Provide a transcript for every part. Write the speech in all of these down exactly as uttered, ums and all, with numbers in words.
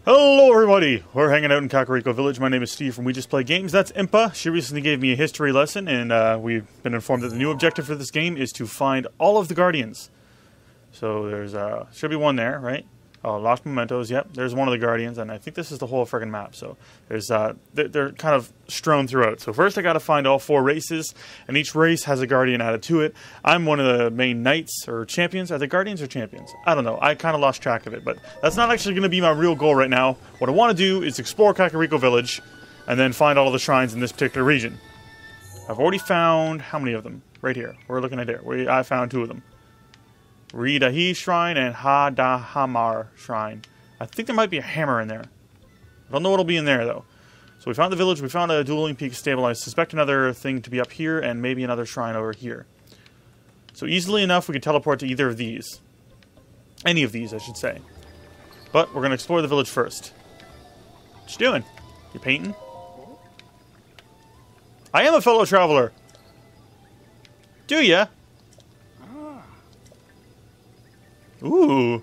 Hello everybody! We're hanging out in Kakariko Village. My name is Steve from We Just Play Games. That's Impa. She recently gave me a history lesson, and uh, we've been informed that the new objective for this game is to find all of the Guardians. So there's, uh, should be one there, right? Oh, lost mementos, yep. There's one of the Guardians, and I think this is the whole friggin' map. So there's, uh, they're, they're kind of strewn throughout. So first I gotta find all four races, and each race has a Guardian added to it. I'm one of the main knights, or champions. Are they Guardians or champions? I don't know. I kind of lost track of it, but that's not actually gonna be my real goal right now. What I want to do is explore Kakariko Village, and then find all of the shrines in this particular region. I've already found, how many of them? Right here. We're looking at here. We, I found two of them. Ridahi Shrine and Hadahamar Shrine. I think there might be a hammer in there. I don't know what'll be in there, though. So we found the village, we found a Dueling Peaks stable. I suspect another thing to be up here, and maybe another shrine over here. So easily enough, we could teleport to either of these. Any of these, I should say. But we're going to explore the village first. What you doing? You painting? I am a fellow traveler. Do ya? Ooh.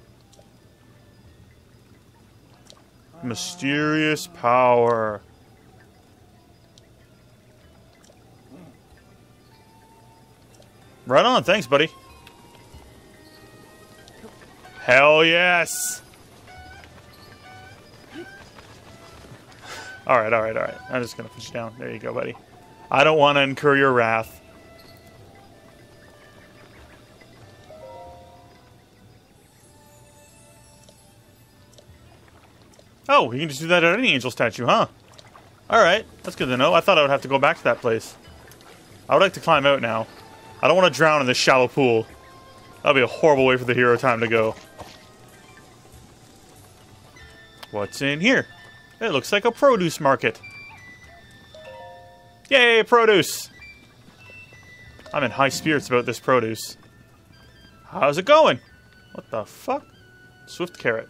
Mysterious power. Right on, thanks, buddy. Hell yes! Alright, alright, alright. I'm just gonna push you down. There you go, buddy. I don't want to incur your wrath. Oh, you can just do that at any angel statue, huh? Alright, that's good to know. I thought I would have to go back to that place. I would like to climb out now. I don't want to drown in this shallow pool. That would be a horrible way for the hero time to go. What's in here? It looks like a produce market. Yay, produce! I'm in high spirits about this produce. How's it going? What the fuck? Swift carrot.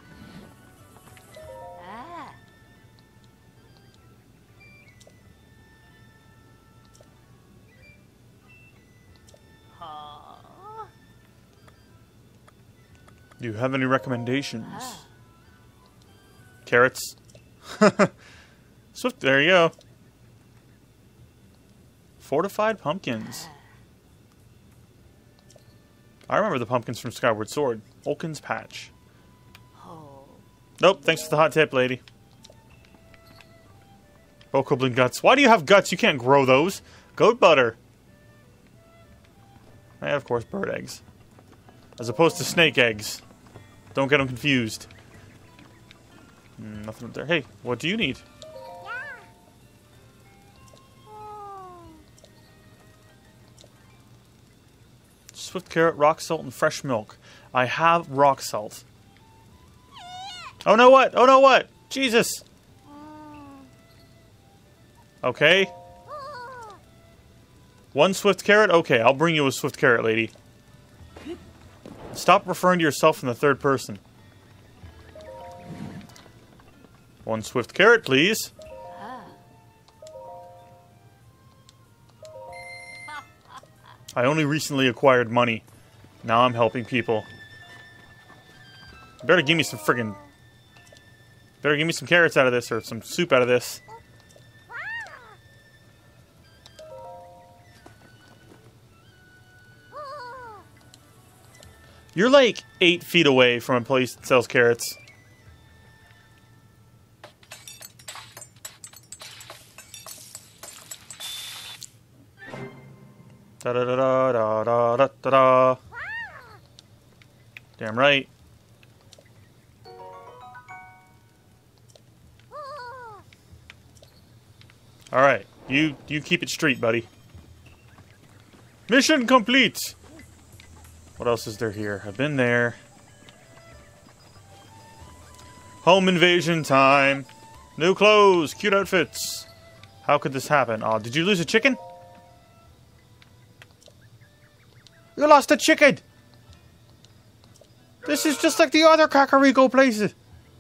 Do you have any recommendations? Ah. Carrots. Swift, there you go. Fortified pumpkins. I remember the pumpkins from Skyward Sword. Olkin's Patch. Oh. Nope, thanks for the hot tip, lady. Bokoblin guts. Why do you have guts? You can't grow those. Goat butter. And, of course, bird eggs. As opposed to snake eggs. Don't get them confused. Mm, nothing up there. Hey, what do you need? Swift carrot, rock salt, and fresh milk. I have rock salt. Oh no, what? Oh no, what? Jesus! Okay. One swift carrot? Okay, I'll bring you a swift carrot, lady. Stop referring to yourself in the third person. One swift carrot, please. I only recently acquired money. Now I'm helping people. You better give me some friggin'... Better give me some carrots out of this, or some soup out of this. You're like eight feet away from a place that sells carrots. Da da da da da da da da da. Damn right. All right, you you keep it straight, buddy. Mission complete. What else is there here? I've been there. Home invasion time. New clothes, cute outfits. How could this happen? Oh, did you lose a chicken? You lost a chicken! This is just like the other Kakariko places.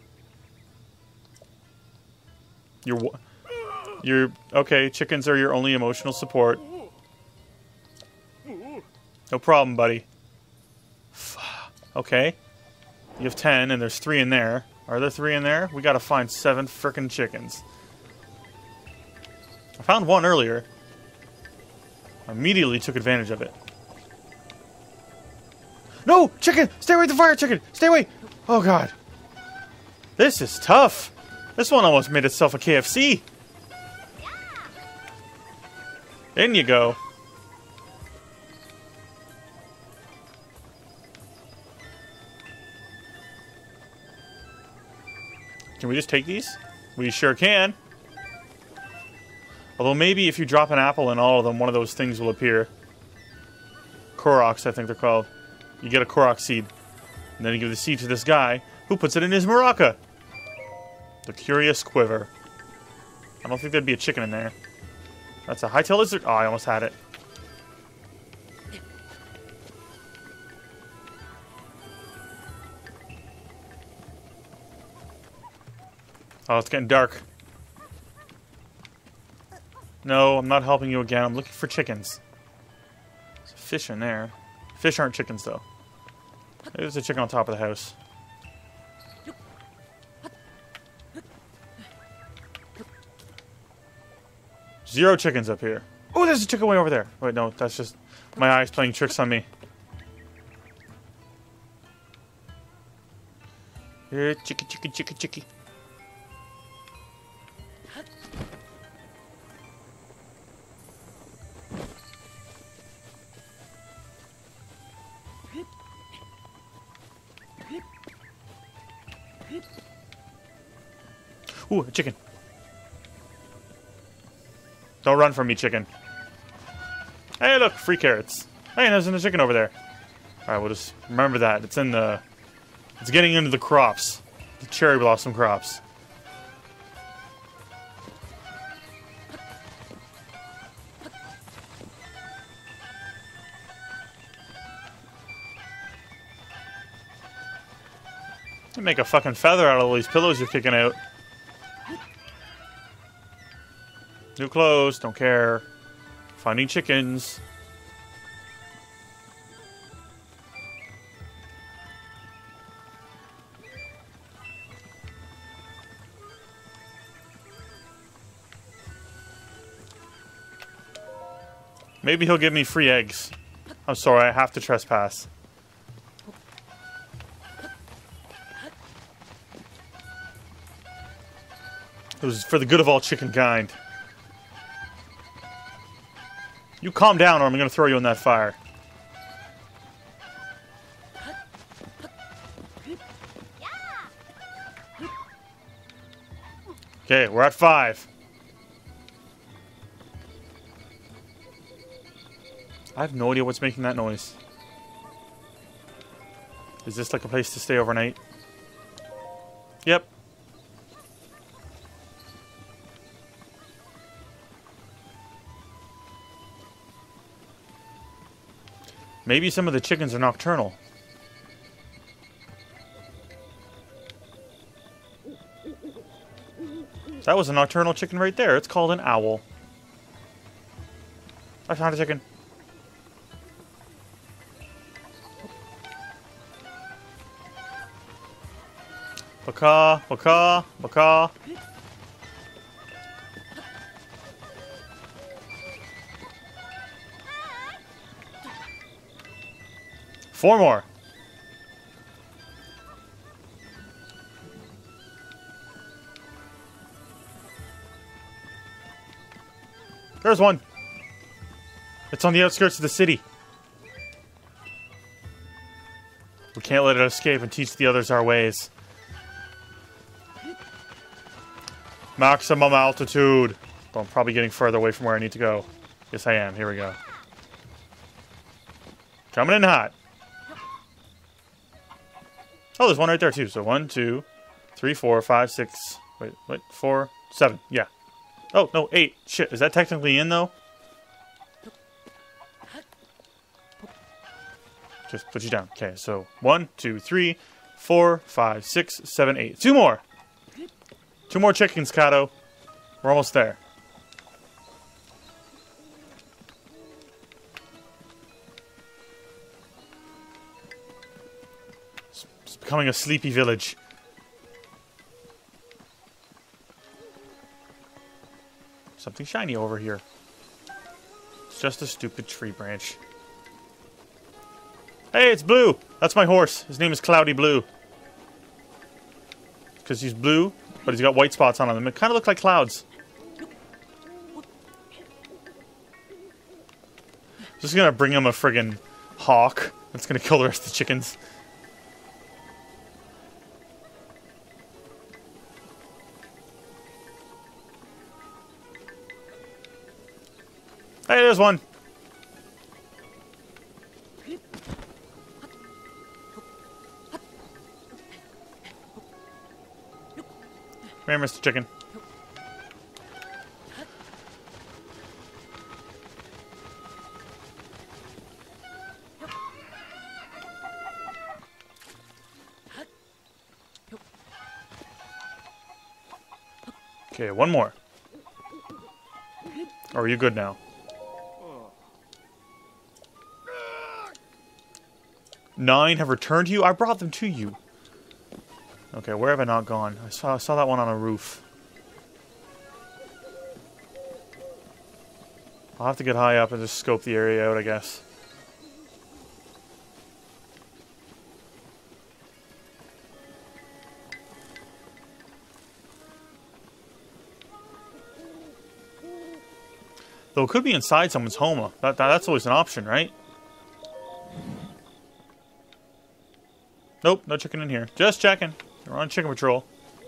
You're... You're... Okay, chickens are your only emotional support. No problem, buddy. Okay. You have ten, and there's three in there. Are there three in there? We gotta find seven frickin' chickens. I found one earlier. I immediately took advantage of it. No! Chicken! Stay away from the fire, chicken! Stay away! Oh, God. This is tough. This one almost made itself a K F C. In you go. Can we just take these? We sure can. Although maybe if you drop an apple in all of them, one of those things will appear. Koroks, I think they're called. You get a Korok seed. And then you give the seed to this guy, who puts it in his maraca. The Curious Quiver. I don't think there'd be a chicken in there. That's a hightail lizard. Oh, I almost had it. Oh, it's getting dark. No, I'm not helping you again. I'm looking for chickens. There's a fish in there. Fish aren't chickens, though. There's a chicken on top of the house. Zero chickens up here. Oh, there's a chicken way over there. Wait, no, that's just my eyes playing tricks on me. Here, chicky, chicky, chicky, chicky. Ooh, a chicken. Don't run from me, chicken. Hey, look, free carrots. Hey, there's a chicken over there. Alright, we'll just remember that. It's in the... It's getting into the crops. The cherry blossom crops. You make a fucking feather out of all these pillows you're kicking out. New clothes, don't care. Finding chickens. Maybe he'll give me free eggs. I'm sorry, I have to trespass. It was for the good of all chicken kind. You calm down or I'm going to throw you in that fire. Okay, we're at five. I have no idea what's making that noise. Is this like a place to stay overnight? Yep. Maybe some of the chickens are nocturnal. That was a nocturnal chicken right there. It's called an owl. I found a chicken. Baka, baka, baka. Four more. There's one. It's on the outskirts of the city. We can't let it escape and teach the others our ways. Maximum altitude. Oh, I'm probably getting further away from where I need to go. Yes, I am. Here we go. Coming in hot. Oh, there's one right there, too. So one, two, three, four, five, six... Wait, wait, four, seven. Yeah. Oh, no, eight. Shit, is that technically in, though? Just put you down. Okay, so one, two, three, four, five, six, seven, eight. Two more. Two more chickens, Kato. We're almost there. It's becoming a sleepy village. Something shiny over here. It's just a stupid tree branch. Hey, it's Blue! That's my horse. His name is Cloudy Blue. Because he's blue, but he's got white spots on him. It kind of look like clouds. Just gonna bring him a friggin' hawk. That's gonna kill the rest of the chickens. Hey, there's one. Come here, Mister Chicken. Okay, one more. Or are you good now? Nine have returned to you? I brought them to you. Okay, where have I not gone? I saw, I saw that one on a roof. I'll have to get high up and just scope the area out, I guess. Though it could be inside someone's home. That, that, that's always an option, right? Nope, no chicken in here. Just checking. We're on chicken patrol.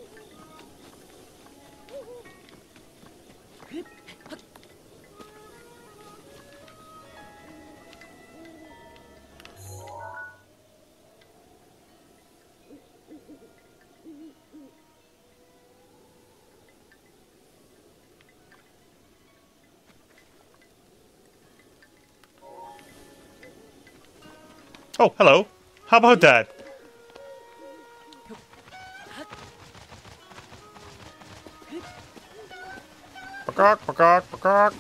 Oh, hello. How about that? Pakak, pakak, pakak.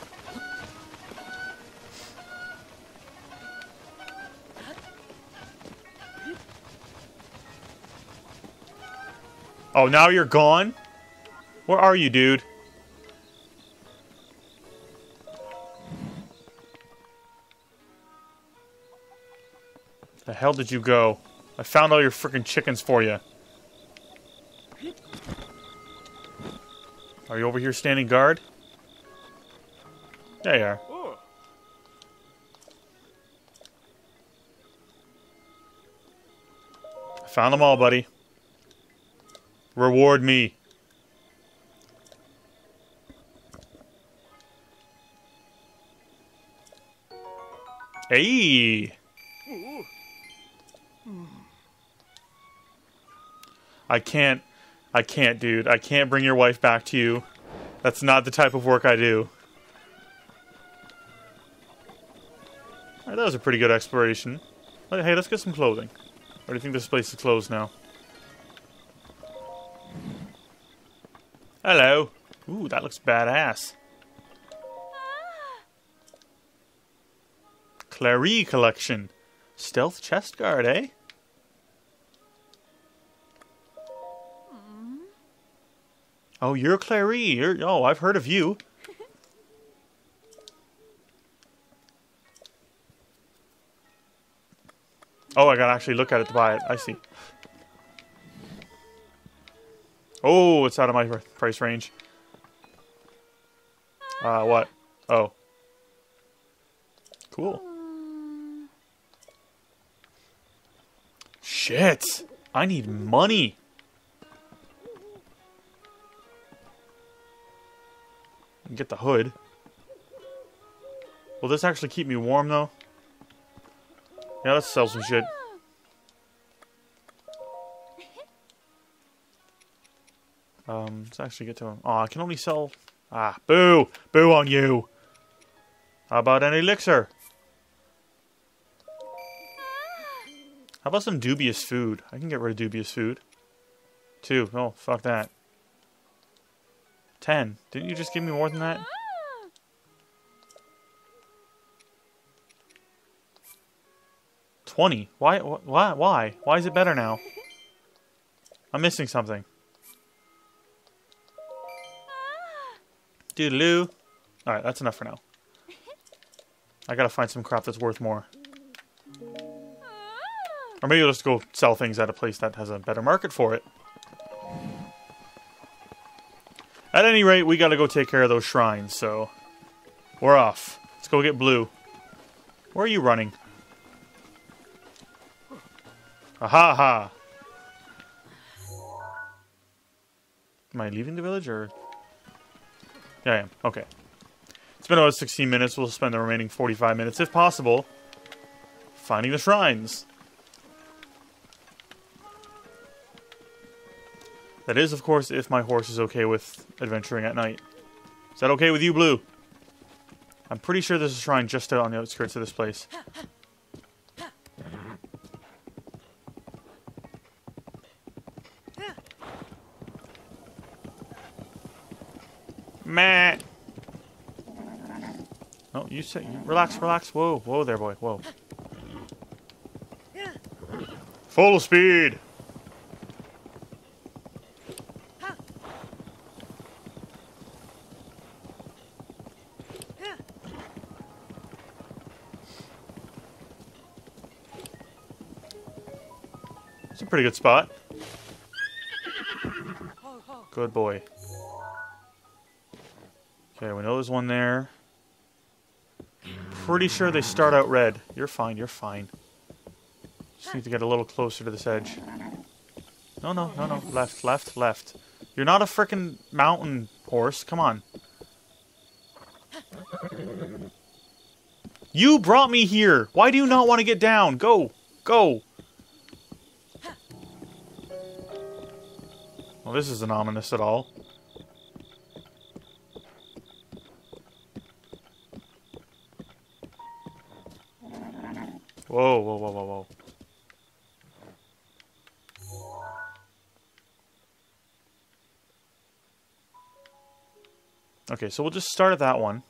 Oh, now you're gone? Where are you, dude? The hell did you go? I found all your freaking chickens for you. Are you over here standing guard? There you are. I found them all, buddy. Reward me. Hey! I can't, I can't, dude. I can't bring your wife back to you. That's not the type of work I do. Alright, that was a pretty good exploration. Hey, let's get some clothing. Or do you think this place is closed now? Hello. Ooh, that looks badass. Clary collection. Stealth chest guard, eh? Oh, you're Clary. You're, oh, I've heard of you. Oh, I gotta actually look at it to buy it. I see. Oh, it's out of my price range. Uh, what? Oh. Cool. Shit! I need money! Get the hood. Will this actually keep me warm, though? Yeah, let's sell some shit. Um, let's actually get to him. Oh, I can only sell... Ah, boo! Boo on you! How about an elixir? How about some dubious food? I can get rid of dubious food. Two. Oh, fuck that. Ten. Didn't you just give me more than that? Twenty. Why? Why? Why? Why is it better now? I'm missing something. Doodaloo. Alright, that's enough for now. I gotta find some crap that's worth more. Or maybe I'll just go sell things at a place that has a better market for it. At any rate, we gotta go take care of those shrines, so... We're off. Let's go get Blue. Where are you running? Aha ha! Am I leaving the village, or...? Yeah, I am. Okay. It's been about sixteen minutes. We'll spend the remaining forty-five minutes, if possible, finding the shrines. That is, of course, if my horse is okay with adventuring at night. Is that okay with you, Blue? I'm pretty sure there's a shrine just out on the outskirts of this place. Meh. No, you say, relax, relax. Whoa, whoa there, boy. Whoa. Full speed. It's a pretty good spot. Good boy. Okay, we know there's one there. Pretty sure they start out red. You're fine, you're fine. Just need to get a little closer to this edge. No, no, no, no. Left, left, left. You're not a frickin' mountain horse. Come on. You brought me here. Why do you not want to get down? Go. Go. Well, this isn't ominous at all. Whoa, whoa, whoa, whoa, whoa. Okay, so we'll just start at that one.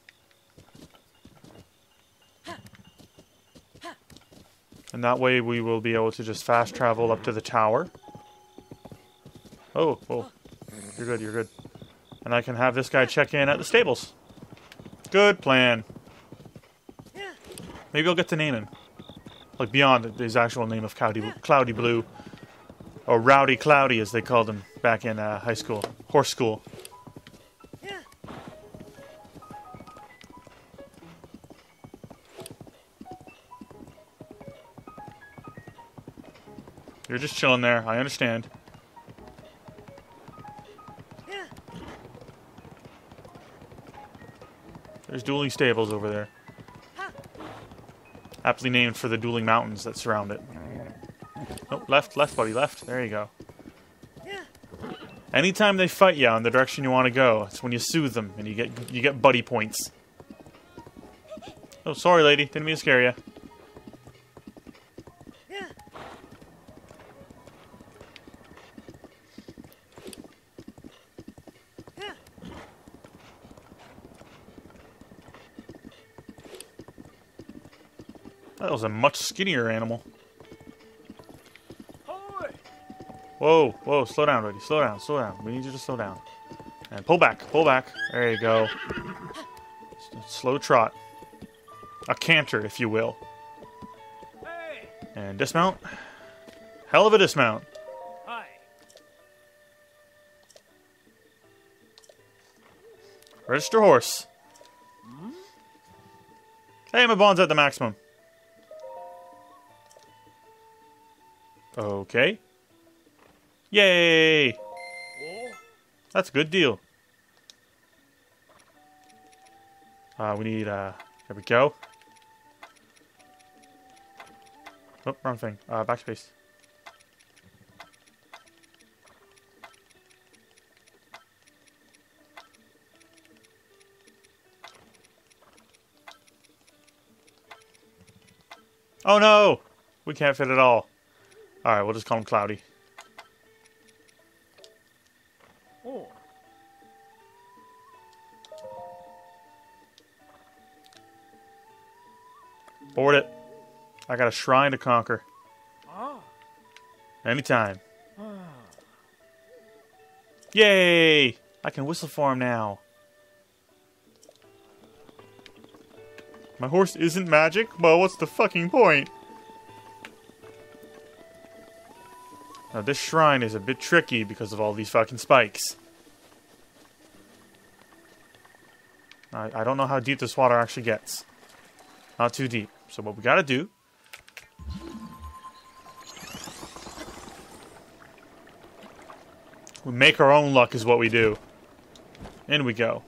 And that way we will be able to just fast travel up to the tower. Oh, oh. You're good, you're good. And I can have this guy check in at the stables. Good plan. Maybe I'll get to name him. Like beyond his actual name of Cloudy, Cloudy Blue. Or Rowdy Cloudy as they called him back in uh, high school. Horse school. You're just chilling there, I understand. There's dueling stables over there. Aptly named for the dueling mountains that surround it. Oh, left, left, buddy, left. There you go. Anytime they fight you on the direction you want to go, it's when you soothe them and you get you get buddy points. Oh, sorry, lady. Didn't mean to scare you. That was a much skinnier animal. Whoa, whoa, slow down, buddy. Slow down, slow down. We need you to slow down. And pull back, pull back. There you go. Slow trot. A canter, if you will. And dismount. Hell of a dismount. Register horse. Hey, my bond's at the maximum. Okay. Yay! That's a good deal. Uh, we need, uh, there we go. Oh, wrong thing. Uh, backspace. Oh no! We can't fit it all. Alright, we'll just call him Cloudy. Oh. Board it. I got a shrine to conquer. Oh. Anytime. Oh. Yay! I can whistle for him now. My horse isn't magic? Well, what's the fucking point? Now, this shrine is a bit tricky because of all these fucking spikes. I, I don't know how deep this water actually gets. Not too deep. So what we gotta do... we make our own luck is what we do. In we go.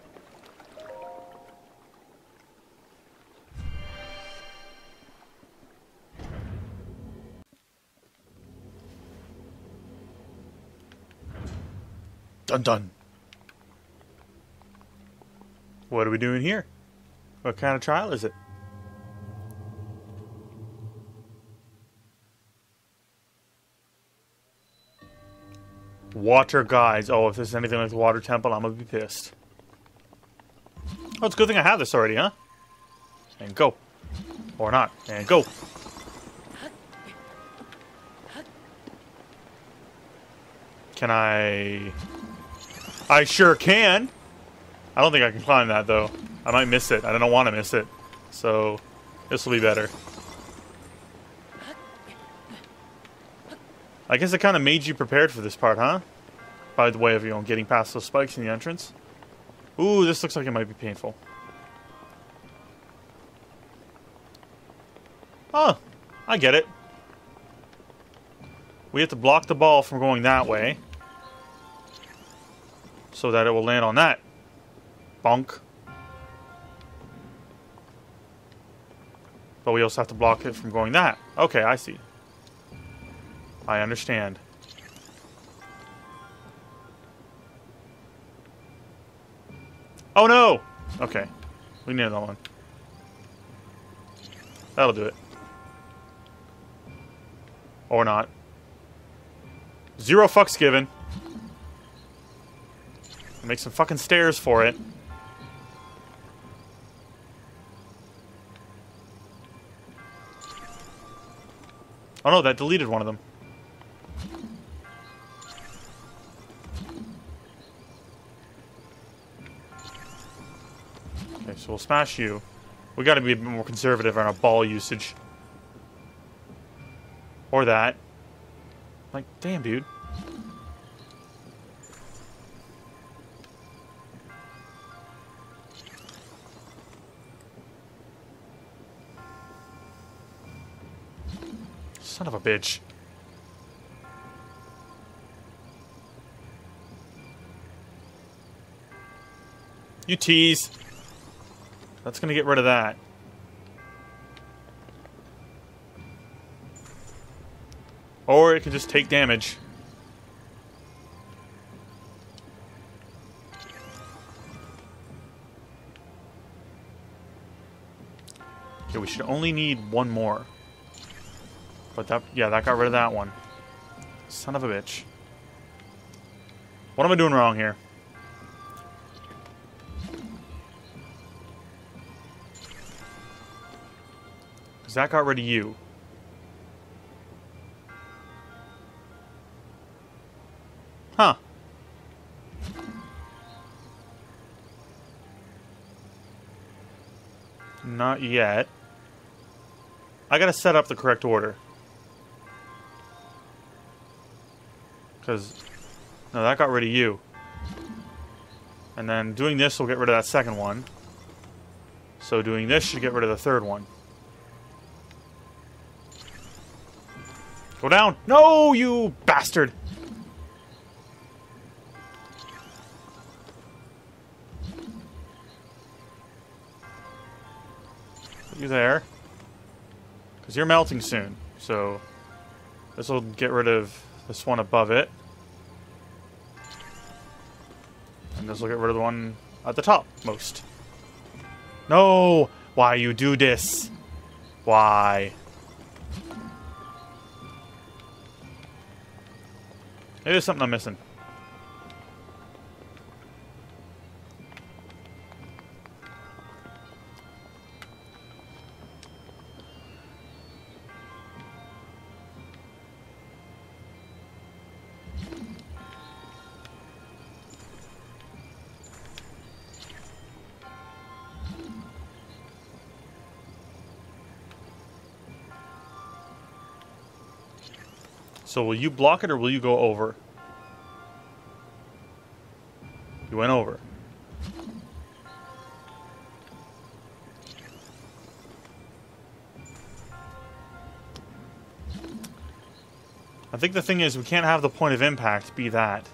Dun dun. What are we doing here? What kind of trial is it? Water guides. Oh, if this is anything like the water temple, I'm gonna be pissed. Oh, it's a good thing I have this already, huh? And go. Or not. And go. Can I... I sure can! I don't think I can climb that, though. I might miss it. I don't want to miss it. So, this will be better. I guess it kind of made you prepared for this part, huh? By the way of, you know, getting past those spikes in the entrance. Ooh, this looks like it might be painful. Oh, I get it. We have to block the ball from going that way. So that it will land on that. Bonk. But we also have to block it from going that. Okay, I see. I understand. Oh no! Okay. We need another one. That'll do it. Or not. Zero fucks given. Make some fucking stairs for it. Oh no, that deleted one of them. Okay, so we'll smash you. We gotta be a bit more conservative on our ball usage. Or that. Like, damn, dude. Son of a bitch. You tease. That's gonna get rid of that. Or it can just take damage. Okay, we should only need one more. But that, yeah, that got rid of that one. Son of a bitch. What am I doing wrong here? Because that got rid of you. Huh. Not yet. I gotta set up the correct order. Because, no, that got rid of you. And then doing this will get rid of that second one. So doing this should get rid of the third one. Go down! No, you bastard! Put you there. Because you're melting soon. So, this will get rid of this one above it. And this will get rid of the one at the top most. No! Why you do this? Why? Maybe there's something I'm missing. So will you block it or will you go over? You went over. I think the thing is we can't have the point of impact be that.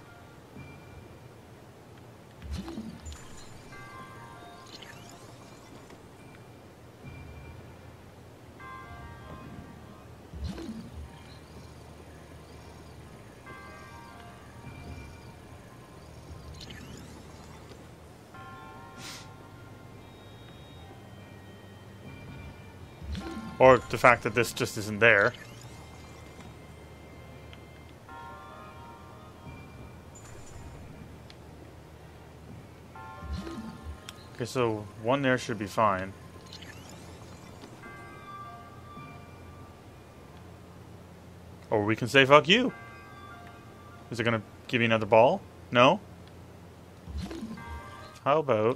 Or the fact that this just isn't there. Okay, so one there should be fine. Or we can say fuck you. Is it gonna give you another ball? No? How about...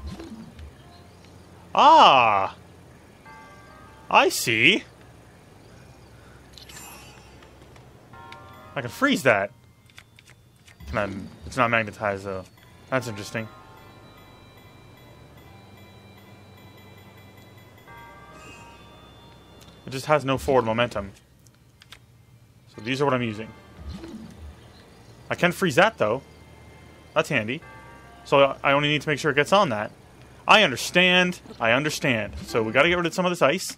Ah! I see. I can freeze that. Can I, it's not magnetized though. That's interesting. It just has no forward momentum. So these are what I'm using. I can freeze that though. That's handy. So I only need to make sure it gets on that. I understand. I understand. So we gotta get rid of some of this ice.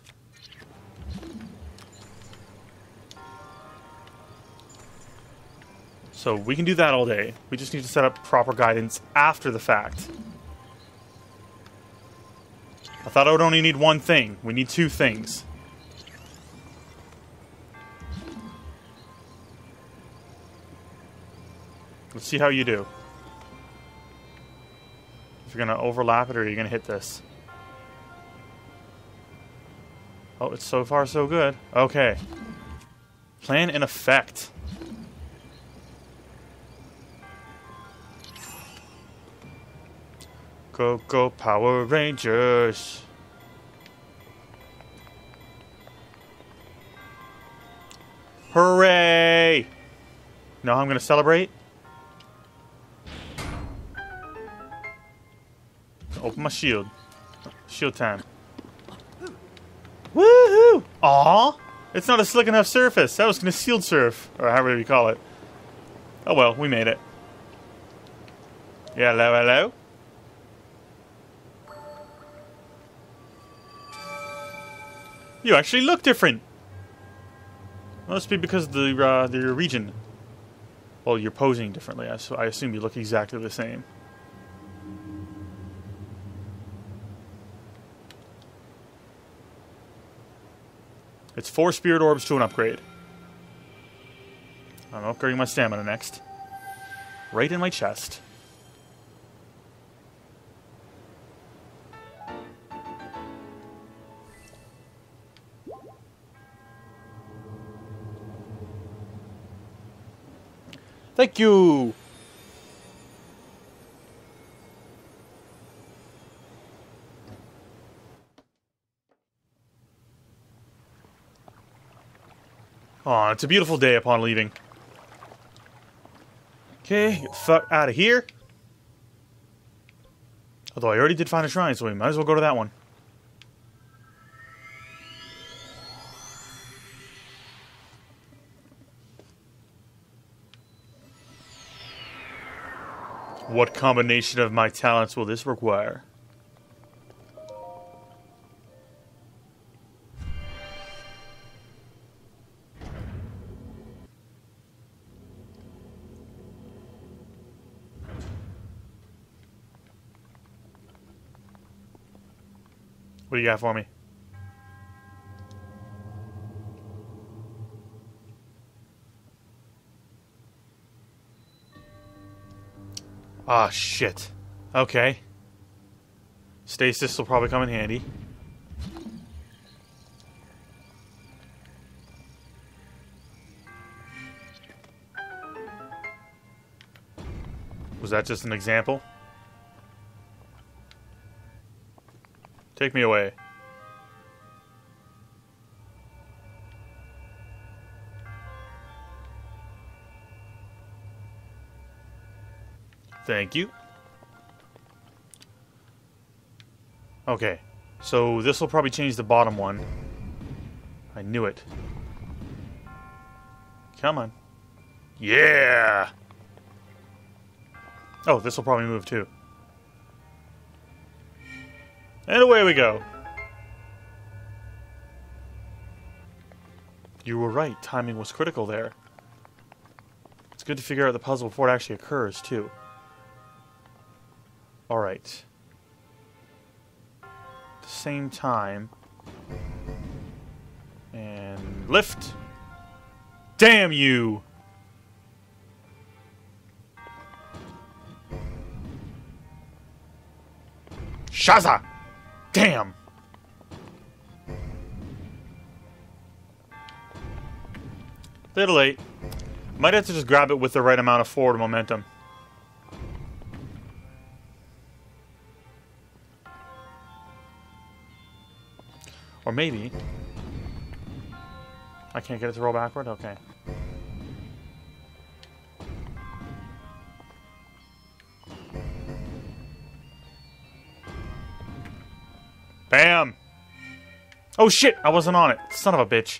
So we can do that all day. We just need to set up proper guidance after the fact. I thought I would only need one thing. We need two things. Let's see how you do. If you're going to overlap it or you're going to hit this. Oh, it's so far so good. Okay. Plan in effect. Go, go, Power Rangers. Hooray! Know how I'm going to celebrate? Open my shield. Shield time. Woohoo! Aw! It's not a slick enough surface. That was going to shield surf. Or however you call it. Oh well, we made it. Yeah, hello, hello? You actually look different. Must be because of the uh, the region. Well, you're posing differently. I, so I assume you look exactly the same. It's four spirit orbs to an upgrade. I'm upgrading my stamina next. Right in my chest. Thank you! Aw, it's a beautiful day upon leaving. Okay, get the fuck out of here. Although I already did find a shrine, so we might as well go to that one. What combination of my talents will this require? What do you got for me? Ah, shit. Okay. Stasis will probably come in handy. Was that just an example? Take me away. Thank you. Okay, so this will probably change the bottom one. I knew it. Come on. Yeah! Oh, this will probably move too. And away we go. You were right, timing was critical there. It's good to figure out the puzzle before it actually occurs, too. Alright. At the same time... And... lift! Damn you! Shaza! Damn! Little late. Might have to just grab it with the right amount of forward momentum. Or maybe... I can't get it to roll backward? Okay. Bam! Oh shit! I wasn't on it. Son of a bitch.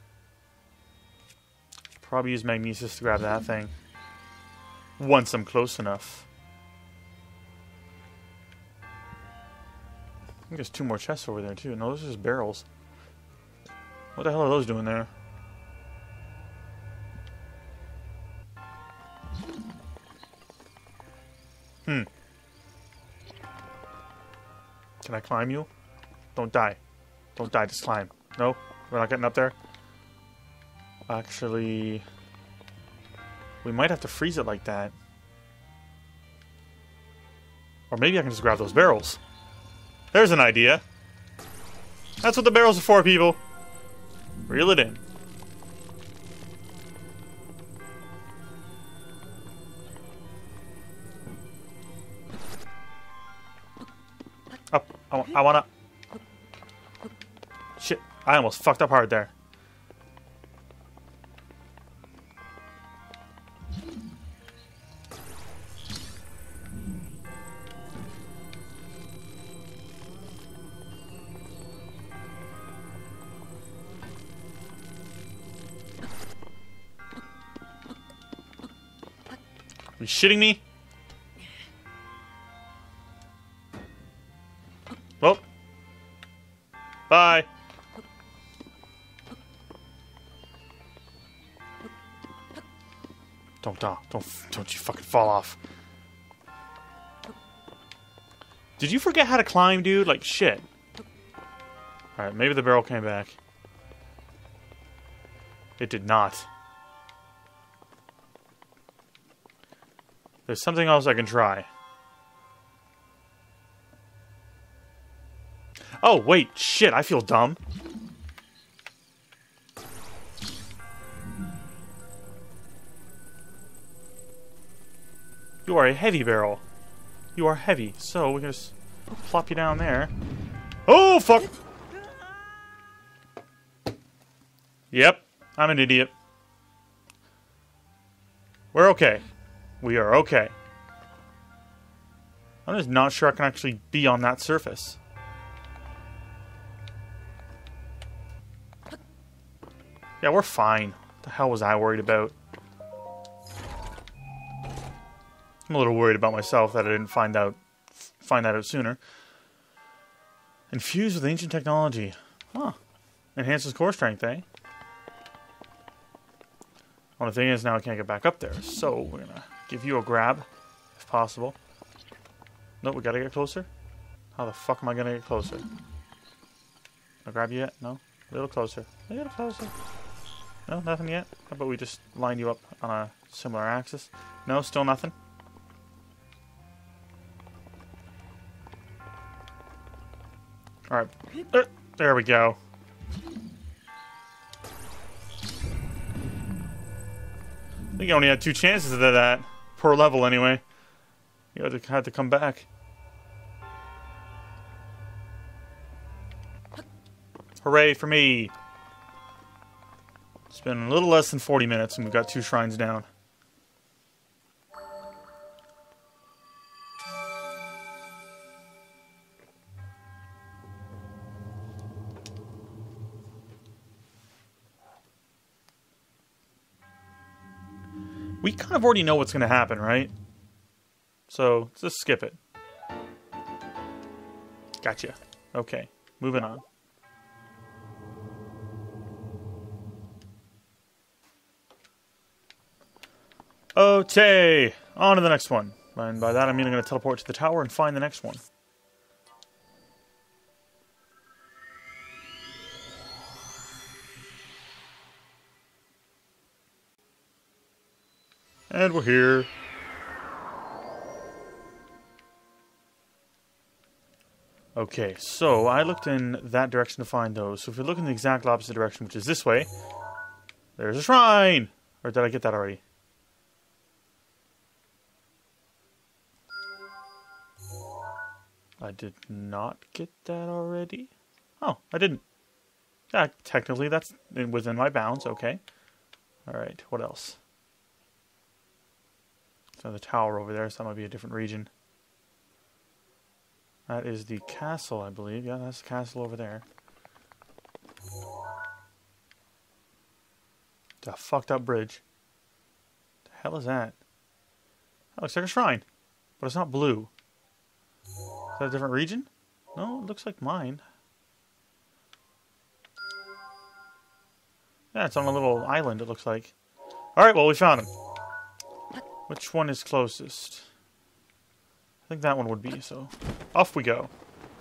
Probably use magnesis to grab that thing. Once I'm close enough. I think there's two more chests over there too. No, those are just barrels. What the hell are those doing there? Hmm. Can I climb you? Don't die. Don't die, just climb. No? We're not getting up there? Actually... we might have to freeze it like that. Or maybe I can just grab those barrels. There's an idea. That's what the barrels are for, people. Reel it in. Up. I, wa I wanna... Shit. I almost fucked up hard there. Are you shitting me? Well. Bye. Don't, don't, don't, don't you fucking fall off. Did you forget how to climb, dude? Like, shit. Alright, maybe the barrel came back. It did not. There's something else I can try. Oh, wait, shit, I feel dumb. You are a heavy barrel. You are heavy, so we can just plop you down there. Oh, fuck! Yep, I'm an idiot. We're okay. We are okay. I'm just not sure I can actually be on that surface. Yeah, we're fine. What the hell was I worried about? I'm a little worried about myself that I didn't find out find that out sooner. Infused with ancient technology. Huh. Enhances core strength, eh? Only thing is now I can't get back up there, so we're gonna give you a grab, if possible. No, we gotta get closer? How the fuck am I gonna get closer? I'll grab you yet? No? A little closer. A little closer. No, nothing yet? How about we just line you up on a similar axis? No, still nothing? Alright. Uh, there we go. I think I only had two chances of that. Per level, anyway. You had to, had to come back. Hooray for me! It's been a little less than forty minutes and we've got two shrines down. We kind of already know what's going to happen, right? So, just skip it. Gotcha. Okay, moving on. Okay, on to the next one. And by that I mean I'm going to teleport to the tower and find the next one. And we're here. Okay, so I looked in that direction to find those. So if we look in the exact opposite direction, which is this way, there's a shrine! Or did I get that already? I did not get that already? Oh, I didn't. Yeah, technically that's within my bounds, okay. Alright, what else? So the tower over there, so that might be a different region. That is the castle, I believe. Yeah, that's the castle over there. It's a fucked up bridge. What the hell is that? That looks like a shrine. But it's not blue. Is that a different region? No, it looks like mine. Yeah, it's on a little island, it looks like. Alright, well, we found him. Which one is closest? I think that one would be, so off we go.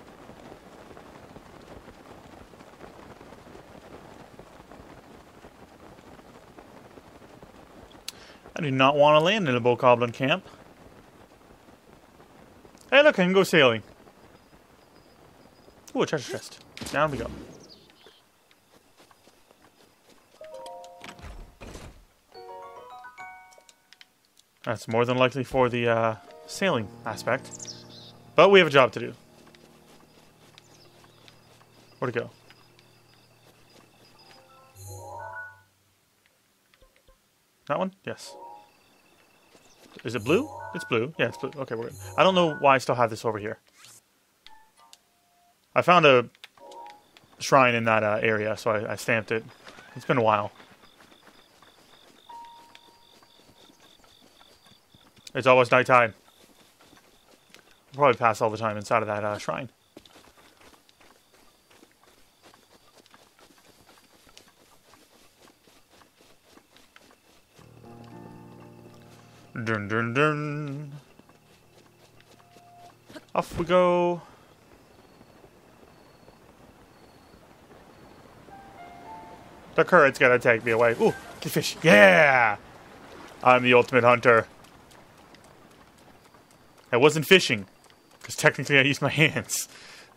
I do not want to land in a bokoblin camp. Hey, look, I can go sailing. Ooh, a treasure chest. Down we go. That's more than likely for the uh, sailing aspect. But we have a job to do. Where'd it go? That one? Yes. Is it blue? It's blue. Yeah, it's blue. Okay, we're good. I don't know why I still have this over here. I found a shrine in that uh, area, so I, I stamped it. It's been a while. It's almost nighttime. I'll probably pass all the time inside of that uh, shrine. Dun dun dun. Off we go. The current's gonna take me away. Ooh, get fish. Yeah! I'm the ultimate hunter. I wasn't fishing, because technically I used my hands.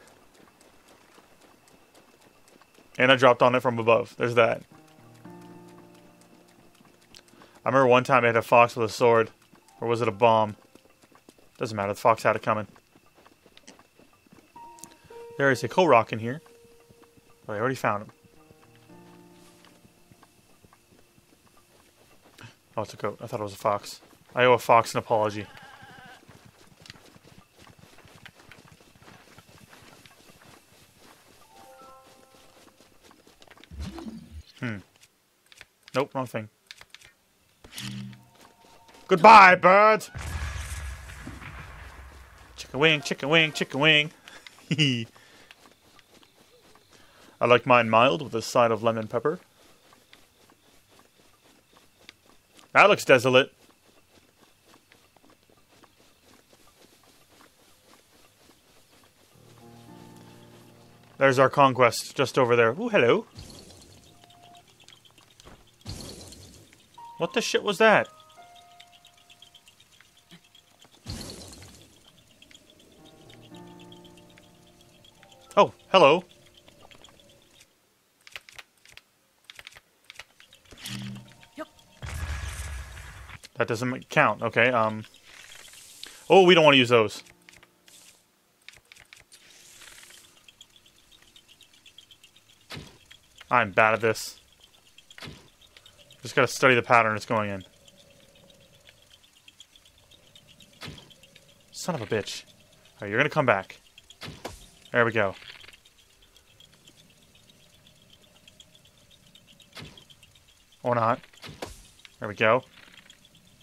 And I dropped on it from above. There's that. I remember one time I hit a fox with a sword. Or was it a bomb? Doesn't matter, the fox had it coming. There is a Korok in here. But I already found him. Oh, it's a goat. I thought it was a fox. I owe a fox an apology. Hmm. Nope, wrong thing. Goodbye, bird! Chicken wing, chicken wing, chicken wing. I like mine mild with a side of lemon pepper. That looks desolate. There's our conquest, just over there. Ooh, hello. What the shit was that? Oh, hello. Yep. That doesn't count. Okay, um... oh, we don't want to use those. I'm bad at this. Just gotta study the pattern it's going in. Son of a bitch. Alright, you're gonna come back. There we go. Or not. There we go.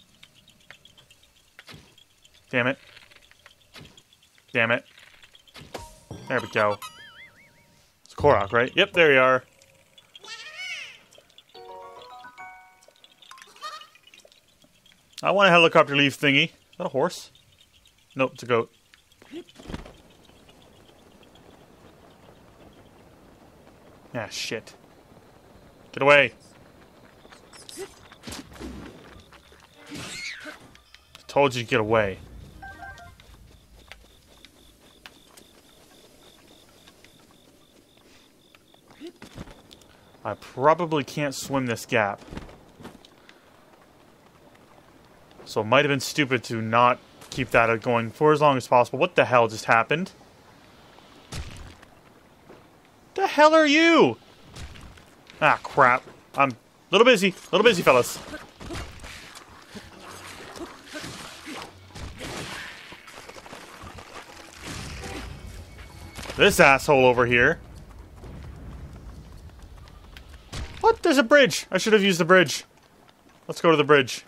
Damn it. Damn it. There we go. It's Korok, right? Yep, there you are. I want a helicopter leaf thingy. Is that a horse? Nope, it's a goat. Ah, shit. Get away. I told you to get away. I probably can't swim this gap. So it might have been stupid to not keep that going for as long as possible. What the hell just happened? The hell are you? Ah, crap. I'm a little busy. A little busy, fellas. This asshole over here. What? There's a bridge. I should have used the bridge. Let's go to the bridge.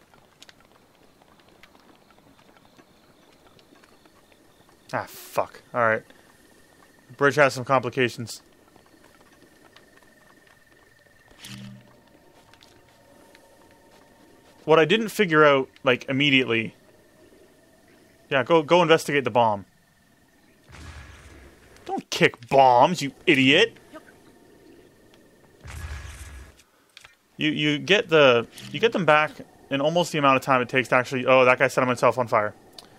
Ah, fuck. Alright. The bridge has some complications. What I didn't figure out, like, immediately... Yeah, go go investigate the bomb. Don't kick bombs, you idiot! You you get the... You get them back in almost the amount of time it takes to actually... Oh, that guy set himself on fire.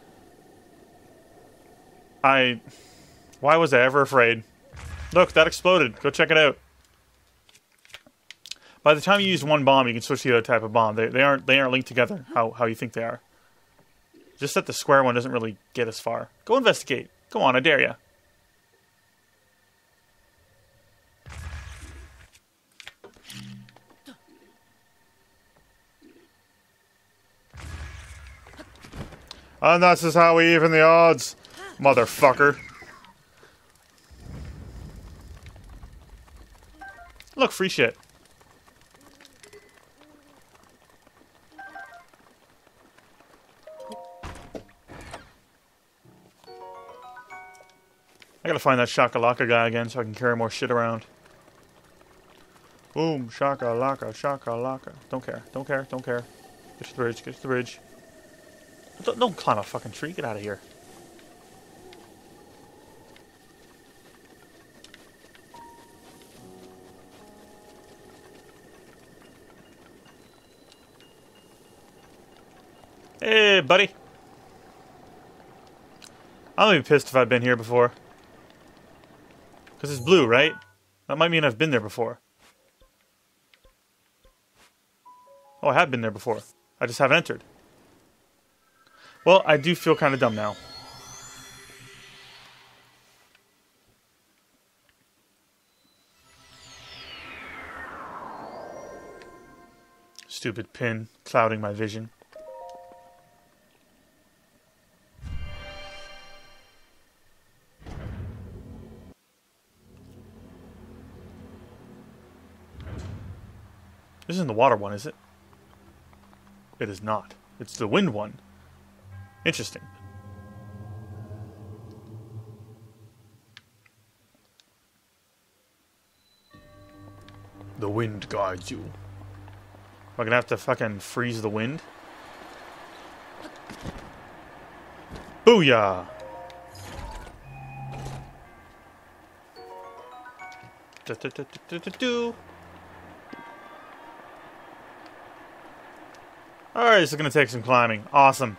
I... Why was I ever afraid? Look, that exploded. Go check it out. By the time you use one bomb, you can switch to the other type of bomb. They, they aren't they aren't linked together how, how you think they are. Just that the square one doesn't really get as far. Go investigate. Go on, I dare ya. And this is how we even the odds, motherfucker. Look, free shit. I gotta find that shakalaka guy again so I can carry more shit around. Boom, shakalaka, shakalaka. Don't care, don't care, don't care. Get to the bridge, get to the bridge. Don't, don't climb a fucking tree, get out of here. Hey, buddy. I'm gonna be pissed if I've been here before. Because it's blue, right? That might mean I've been there before. Oh, I have been there before. I just haven't entered. Well, I do feel kind of dumb now. Stupid pin clouding my vision. This isn't the water one, is it? It is not. It's the wind one. Interesting. The wind guides you. Am I gonna have to fucking freeze the wind? Booyah! Do, do, do, do, do, do. Alright, this is gonna take some climbing. Awesome.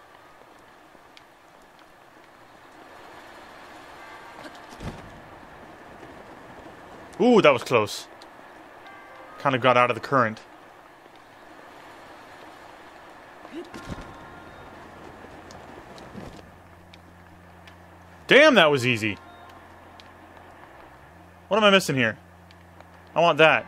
Ooh, that was close. Kind of got out of the current. Damn, that was easy. What am I missing here? I want that.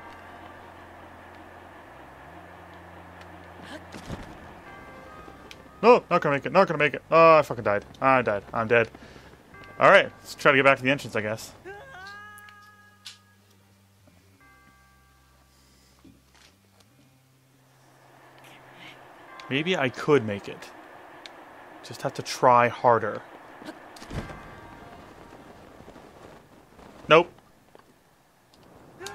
No, not gonna make it, not gonna make it. Oh, I fucking died. I died. I'm dead. Alright, let's try to get back to the entrance, I guess. Maybe I could make it. Just have to try harder. Nope. Am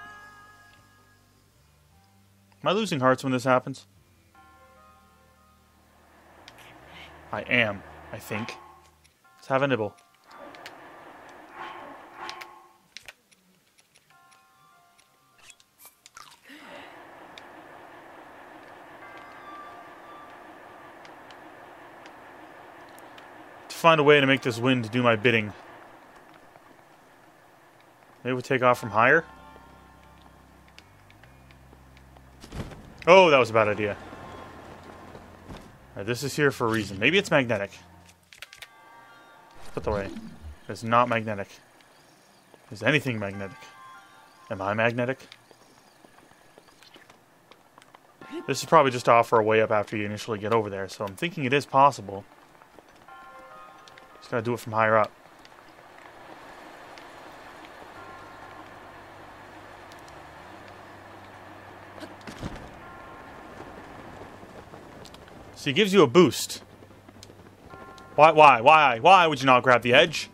I losing hearts when this happens? I am, I think. Let's have a nibble. Find a way to make this wind do my bidding. Maybe we'll take off from higher? Oh, that was a bad idea. Right, this is here for a reason. Maybe it's magnetic. Put the way. It's not magnetic. Is anything magnetic? Am I magnetic? This is probably just to offer a way up after you initially get over there, so I'm thinking it is possible. Just gotta do it from higher up. So he gives you a boost. Why, why, why, why would you not grab the edge?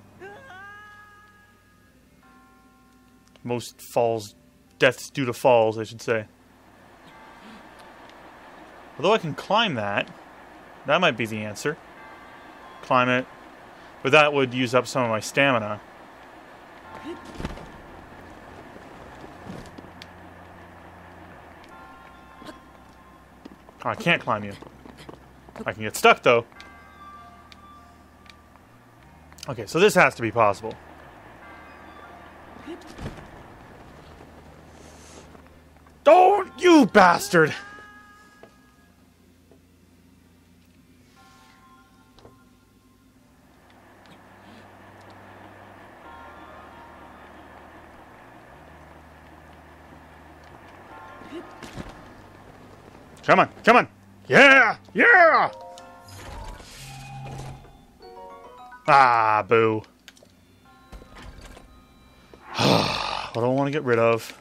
Most falls, deaths due to falls, I should say. Although I can climb that, that might be the answer. Climb it. But that would use up some of my stamina. Oh, I can't climb you. I can get stuck, though. Okay, so this has to be possible. Don't, you bastard! Come on, come on! Yeah! Yeah! Ah, boo. What do I want to get rid of?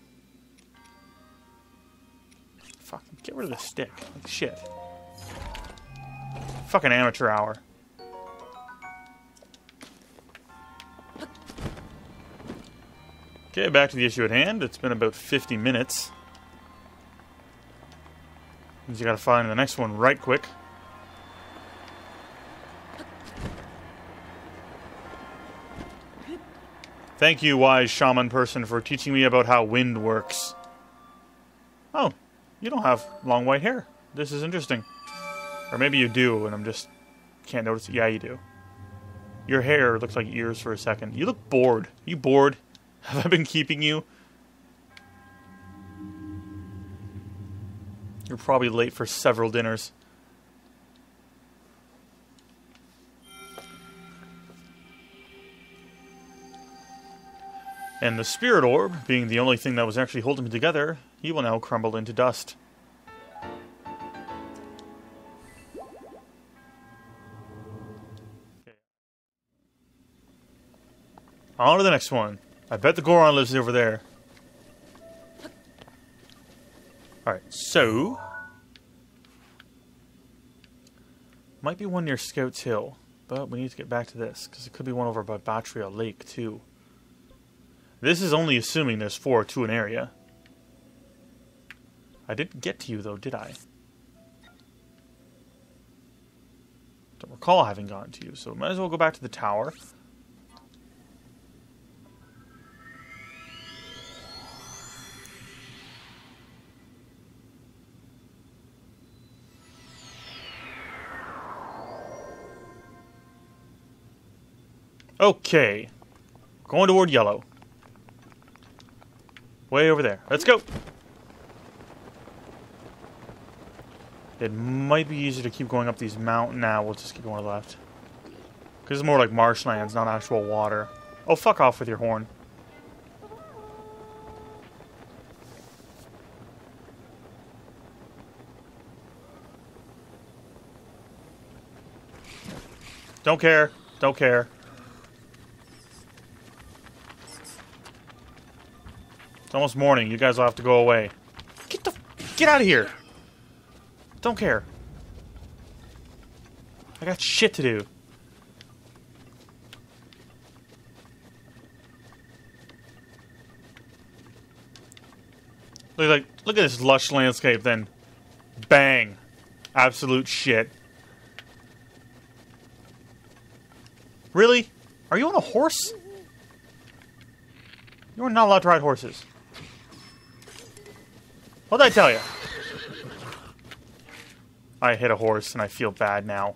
Fuck, get rid of the stick. Like shit. Fucking amateur hour. Okay, back to the issue at hand. It's been about fifty minutes. Means you gotta find the next one right quick. Thank you, wise shaman person, for teaching me about how wind works. Oh, you don't have long white hair. This is interesting. Or maybe you do, and I'm just can't notice it. Yeah, you do. Your hair looks like ears for a second. You look bored. Are you bored? Have I been keeping you? You're probably late for several dinners. And the spirit orb, being the only thing that was actually holding me together, he will now crumble into dust. Okay. On to the next one. I bet the Goron lives over there. Alright, so... might be one near Scouts Hill, but we need to get back to this, because it could be one over by Batria Lake, too. This is only assuming there's four to an area. I didn't get to you, though, did I? Don't recall having gotten to you, so might as well go back to the tower. Okay. Going toward yellow. Way over there. Let's go! It might be easier to keep going up these mountains. Now we'll just keep going to the left. Because it's more like marshlands, not actual water. Oh, fuck off with your horn. Don't care. Don't care. It's almost morning. You guys will have to go away. Get the... Get out of here! Don't care. I got shit to do. Look, like, look at this lush landscape, then bang. Absolute shit. Really? Are you on a horse? You are not allowed to ride horses. What did I tell you? I hit a horse and I feel bad now.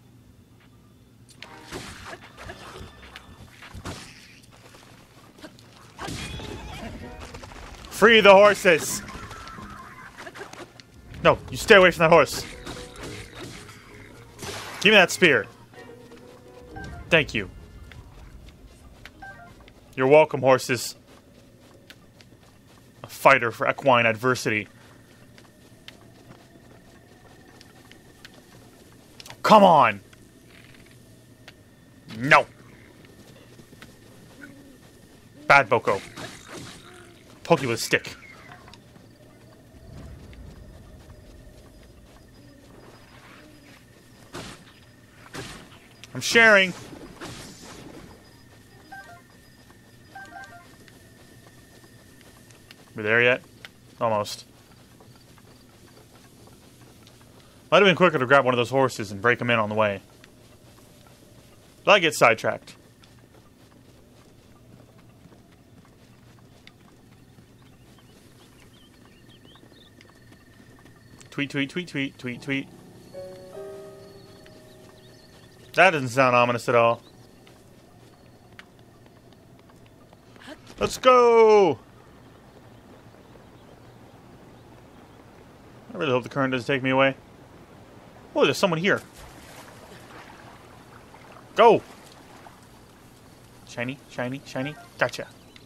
Free the horses! No, you stay away from that horse. Give me that spear. Thank you. You're welcome, horses. A fighter for equine adversity. Oh, come on! No! Bad Boko. Poke you with a stick. I'm sharing. We there yet? Almost. Might have been quicker to grab one of those horses and break them in on the way. But I get sidetracked. Tweet, tweet, tweet, tweet, tweet, tweet. That doesn't sound ominous at all. Let's go! I really hope the current doesn't take me away. Oh, there's someone here. Go! Shiny, shiny, shiny. Gotcha.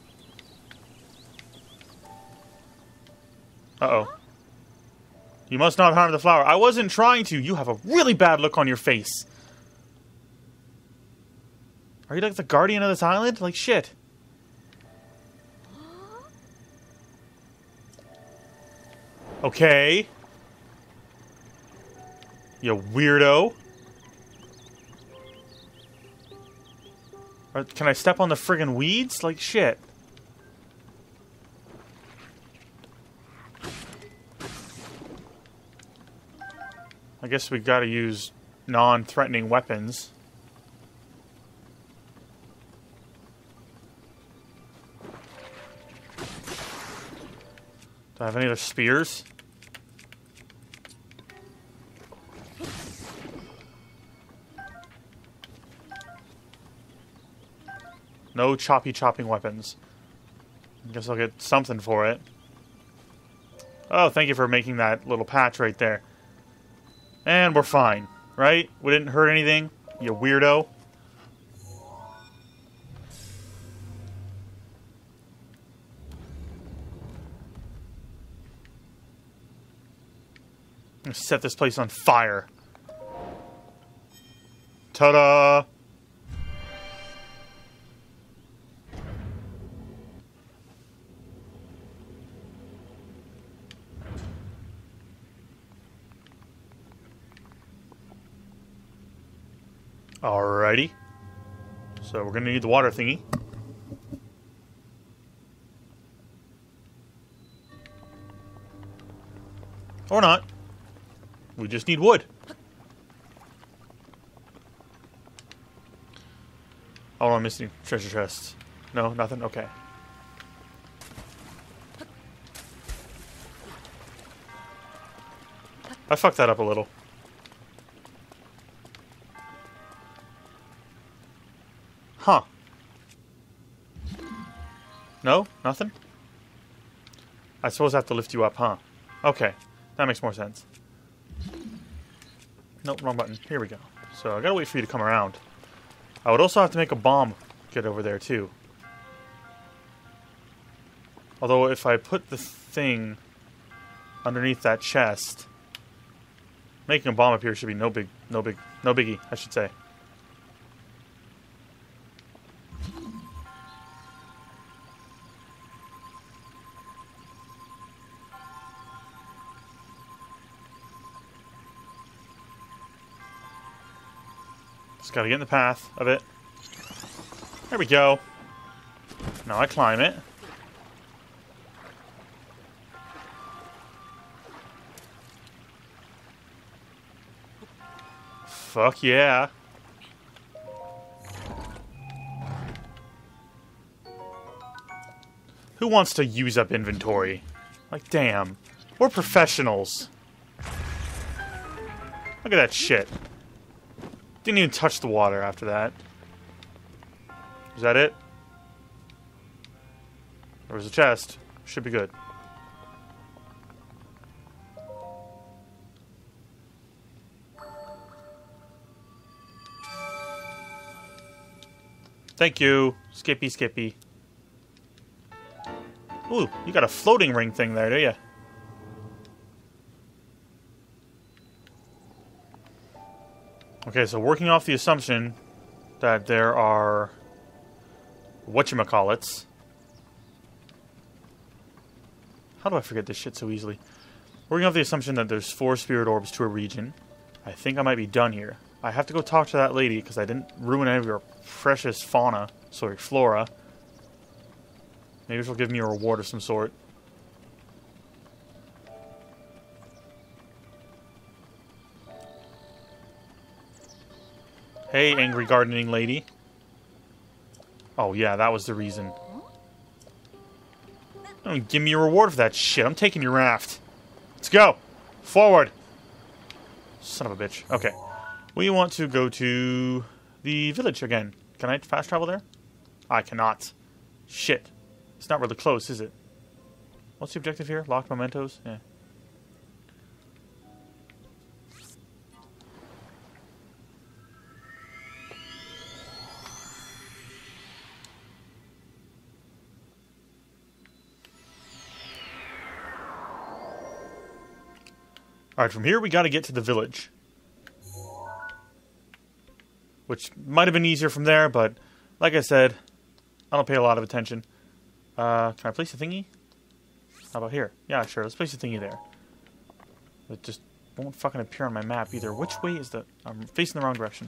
Uh-oh. You must not harm the flower. I wasn't trying to. You have a really bad look on your face. Are you like the guardian of this island? Like shit. Okay. You weirdo. Or can I step on the friggin' weeds? Like shit. I guess we gotta use non-threatening weapons. Do I have any other spears? No choppy chopping weapons. I guess I'll get something for it. Oh, thank you for making that little patch right there. And we're fine, right? We didn't hurt anything, you weirdo. I'm gonna set this place on fire. Ta-da! Alrighty. So we're gonna need the water thingy. Or not. We just need wood. Oh, I'm missing treasure chests. No, nothing? Okay. I fucked that up a little. Huh. No? Nothing? I suppose I have to lift you up, huh? Okay. That makes more sense. Nope, wrong button. Here we go. So I gotta wait for you to come around. I would also have to make a bomb get over there, too. Although, if I put the thing underneath that chest, making a bomb up here should be no big, no big, no biggie, I should say. gotta get in the path of it. There we go. Now I climb it. Fuck yeah. Who wants to use up inventory? Like, damn. We're professionals. Look at that shit. Didn't even touch the water after that. Is that it? There was a chest. Should be good. Thank you. Skippy, Skippy. Ooh, you got a floating ring thing there, do you? Okay, so working off the assumption that there are whatchamacallits. How do I forget this shit so easily? Working off the assumption that there's four spirit orbs to a region. I think I might be done here. I have to go talk to that lady because I didn't ruin any of your precious fauna. Sorry, flora. Maybe she'll give me a reward of some sort. Hey, angry gardening lady. Oh yeah, that was the reason. Don't give me a reward for that shit. I'm taking your raft. Let's go. Forward. Son of a bitch. Okay. We want to go to the village again. Can I fast travel there? I cannot. Shit. It's not really close, is it? What's the objective here? Locked mementos? Yeah. Alright, from here we gotta get to the village. Which might have been easier from there, but like I said, I don't pay a lot of attention. Uh, can I place a thingy? How about here? Yeah, sure, let's place a thingy there. It just won't fucking appear on my map either. Which way is the... I'm facing the wrong direction.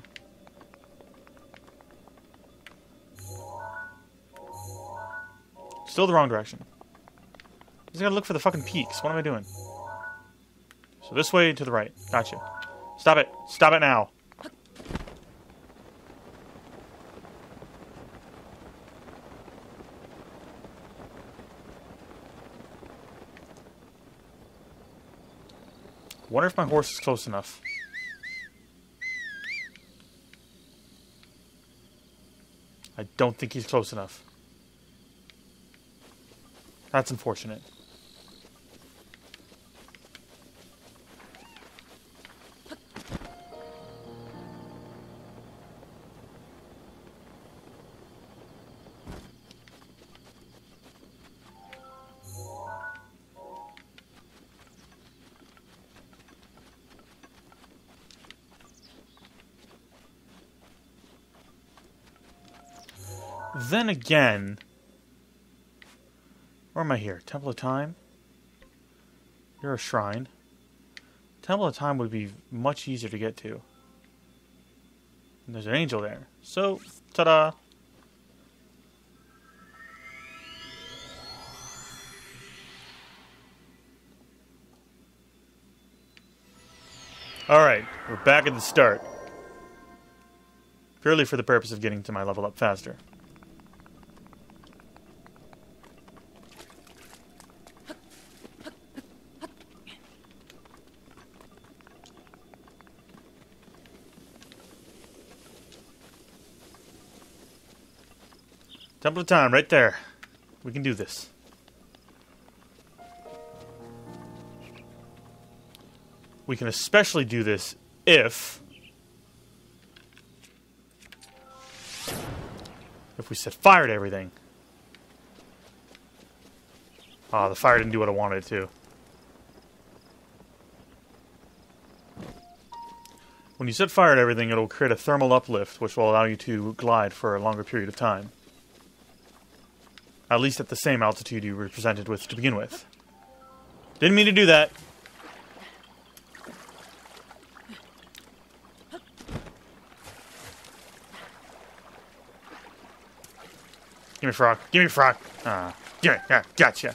Still the wrong direction. I just gotta look for the fucking peaks. What am I doing? So this way to the right. Gotcha. Stop it. Stop it now. Wonder if my horse is close enough. I don't think he's close enough. That's unfortunate. Then again, where am I here? Temple of Time? You're a shrine. Temple of Time would be much easier to get to. And there's an angel there. So, ta-da! Alright, we're back at the start. Purely for the purpose of getting to my level up faster. Temple of Time, right there. We can do this. We can especially do this if... If we set fire to everything. Oh, the fire didn't do what I wanted it to. When you set fire to everything, it'll create a thermal uplift, which will allow you to glide for a longer period of time. At least at the same altitude you were presented with to begin with. Didn't mean to do that. Give me frog. Give me frog. Ah, give me. Yeah, gotcha.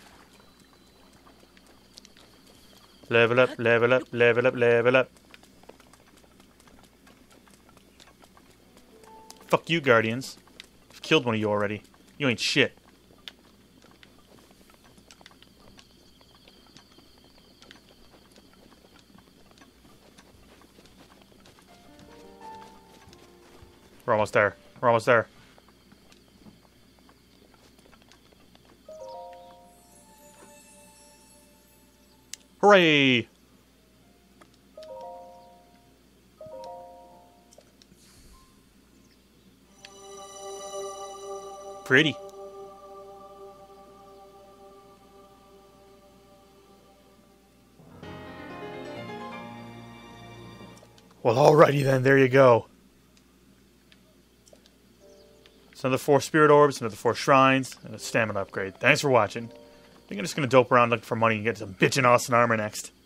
Level up, level up, level up, level up. Fuck you, Guardians. I've killed one of you already. You ain't shit. We're almost there. We're almost there. Hooray! Pretty. Well, alrighty then, there you go. It's another four spirit orbs, another four shrines, and a stamina upgrade. Thanks for watching. I think I'm just gonna dope around looking for money and get some bitchin' awesome armor next.